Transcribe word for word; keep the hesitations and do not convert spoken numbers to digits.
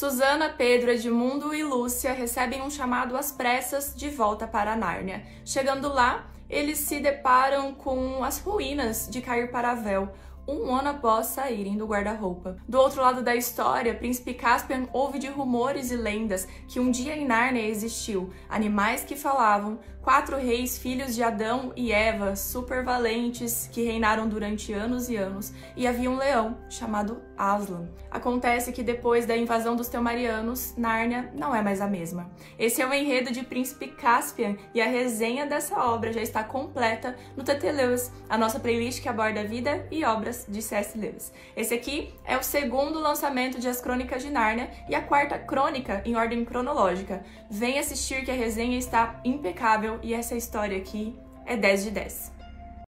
Susana, Pedro, Edmundo e Lúcia recebem um chamado às pressas de volta para Nárnia. Chegando lá, eles se deparam com as ruínas de Cair Paravel, um ano após saírem do guarda-roupa. Do outro lado da história, Príncipe Caspian ouve de rumores e lendas que um dia em Nárnia existiu animais que falavam, quatro reis filhos de Adão e Eva, super valentes, que reinaram durante anos e anos, e havia um leão chamado Aslan. Acontece que depois da invasão dos Telmarianos, Nárnia não é mais a mesma. Esse é o enredo de Príncipe Caspian e a resenha dessa obra já está completa no T T Lewis, a nossa playlist que aborda a vida e obras de C S Lewis. Esse aqui é o segundo lançamento de As Crônicas de Nárnia e a quarta crônica em ordem cronológica. Vem assistir que a resenha está impecável e essa história aqui é dez de dez.